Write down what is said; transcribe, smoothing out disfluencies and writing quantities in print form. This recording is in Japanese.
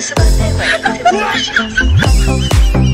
留守番電話にかけてました。